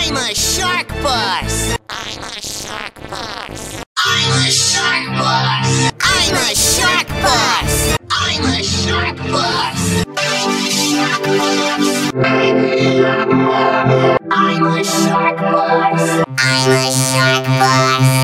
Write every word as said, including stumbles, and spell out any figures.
I'm a shark boss. I'm a shark boss. I'm a shark boss. I'm a shark boss. I'm a shark boss. I'm a shark boss. I'm a shark boss. I'm a shark boss.